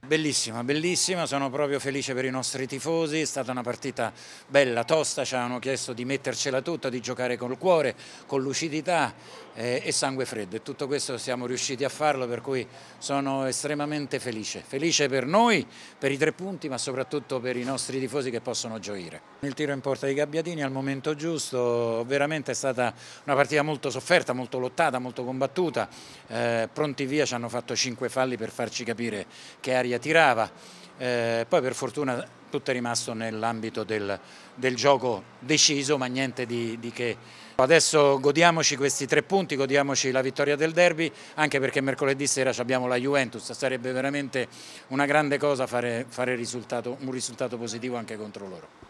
Bellissima, bellissima, sono proprio felice per i nostri tifosi, è stata una partita bella, tosta, ci hanno chiesto di mettercela tutta, di giocare col cuore, con lucidità e sangue freddo, e tutto questo siamo riusciti a farlo, per cui sono estremamente felice, felice per noi, per i 3 punti, ma soprattutto per i nostri tifosi che possono gioire. Il tiro in porta di Gabbiadini al momento giusto, veramente è stata una partita molto sofferta, molto lottata, molto combattuta, pronti via ci hanno fatto 5 falli per farci capire che aria tirava, poi per fortuna tutto è rimasto nell'ambito del gioco deciso, ma niente di che. Adesso godiamoci questi 3 punti, godiamoci la vittoria del derby, anche perché mercoledì sera abbiamo la Juventus, sarebbe veramente una grande cosa fare un risultato positivo anche contro loro.